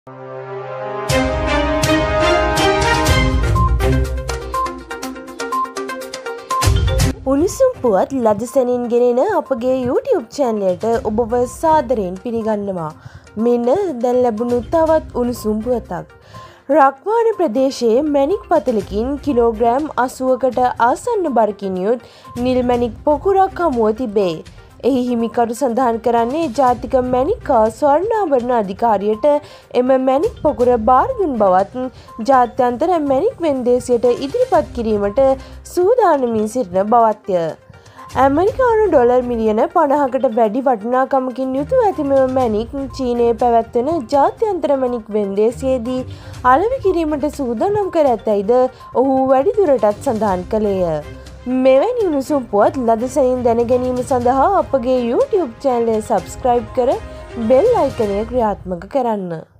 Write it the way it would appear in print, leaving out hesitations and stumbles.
උණුසුම් පුවත් ලදසැනින් ගෙනෙන අපගේ YouTube channel එකට ඔබව සාදරයෙන් පිළිගන්නවා. මෙන්න දැන් ලැබුණු තවත් උණුසුම් පුවතක්. රක්වාන ප්‍රදේශයේ මැණික් පතලකින් කිලෝග්‍රෑම් 80කට ආසන්න බරකින් යුත් නිල් මැණික් පොකුරක් හමුව තිබේ. එහි හිමිකරු සඳහන් කරන්නේ ජාතික මැණික්කා ස්වර්ණාභරණ අධිකාරියට එම මැණික් පොකුර බාර දුන් බවත් ජාත්‍යන්තර මැණික් වෙන්දේසියට ඉදිරිපත් කිරීමට සූදානමින් සිටින බවත්ය. ඇමරිකානු ඩොලර් මිලියන 50කට වැඩි වටිනාකමකින් යුතුව ඇති මෙම මැණික් චීනයේ පැවැත්වෙන ජාත්‍යන්තර මැණික් වෙන්දේසියේදී අලෙවි කිරීමට සූදානම් කර ඇතැයිද ඔහු වැඩිදුරටත් සඳහන් කළේය. මෙවැනි උණුසුම් පුවත් ලදසැනින් දැන ගැනීම සඳහා අපගේ YouTube channel එක subscribe කර bell icon එක ක්‍රියාත්මක කරන්න.